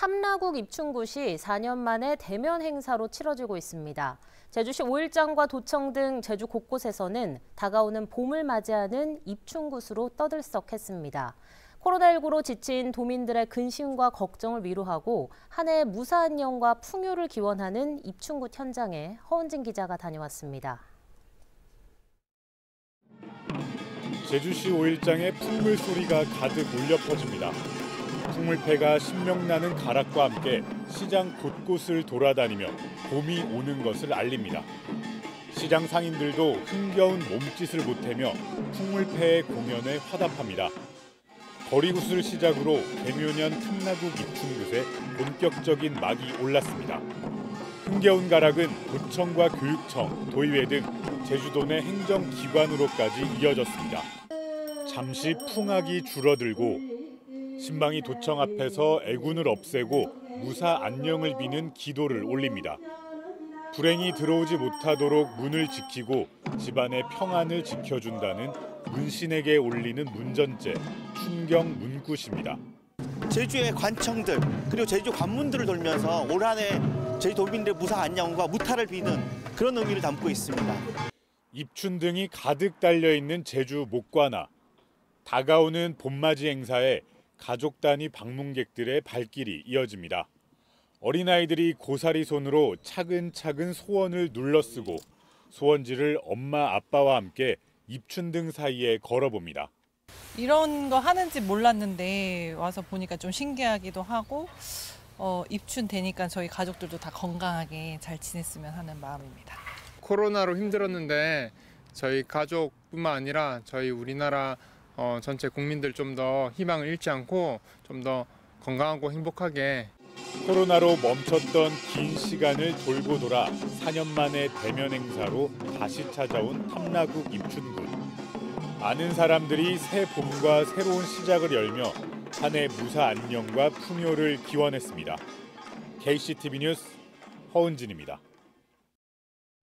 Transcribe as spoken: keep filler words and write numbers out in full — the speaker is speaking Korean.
탐라국 입춘굿이 사 년 만에 대면 행사로 치러지고 있습니다. 제주시 오일장과 도청 등 제주 곳곳에서는 다가오는 봄을 맞이하는 입춘굿으로 떠들썩했습니다. 코로나십구로 지친 도민들의 근심과 걱정을 위로하고 한 해의 무사한 영과 풍요를 기원하는 입춘굿 현장에 허은진 기자가 다녀왔습니다. 제주시 오일장에 풍물 소리가 가득 울려 퍼집니다. 풍물패가 신명나는 가락과 함께 시장 곳곳을 돌아다니며 봄이 오는 것을 알립니다. 시장 상인들도 흥겨운 몸짓을 보태며 풍물패의 공연에 화답합니다. 거리굿을 시작으로 개묘년 탐라국 입춘굿에 본격적인 막이 올랐습니다. 흥겨운 가락은 도청과 교육청, 도의회 등 제주도 내 행정기관으로까지 이어졌습니다. 잠시 풍악이 줄어들고 신방이 도청 앞에서 애군을 없애고 무사 안녕을 비는 기도를 올립니다. 불행이 들어오지 못하도록 문을 지키고 집안의 평안을 지켜준다는 문신에게 올리는 문전제, 춘경 문굿입니다. 제주의 관청들 그리고 제주 관문들을 돌면서 올 한 해 제주도민들의 무사 안녕과 무탈을 비는 그런 의미를 담고 있습니다. 입춘등이 가득 달려있는 제주 목관화. 다가오는 봄맞이 행사에 가족 단위 방문객들의 발길이 이어집니다. 어린아이들이 고사리 손으로 차근차근 소원을 눌러쓰고 소원지를 엄마 아빠와 함께 입춘등 사이에 걸어봅니다. 이런 거 하는지 몰랐는데 와서 보니까 좀 신기하기도 하고 어, 입춘 되니까 저희 가족들도 다 건강하게 잘 지냈으면 하는 마음입니다. 코로나로 힘들었는데 저희 가족뿐만 아니라 저희 우리나라 어, 전체 국민들 좀 더 희망을 잃지 않고 좀 더 건강하고 행복하게. 코로나로 멈췄던 긴 시간을 돌고 돌아 사 년 만에 대면 행사로 다시 찾아온 탐라국 입춘굿. 많은 사람들이 새 봄과 새로운 시작을 열며 한 해 무사 안녕과 풍요를 기원했습니다. 케이씨티비 뉴스 허은진입니다.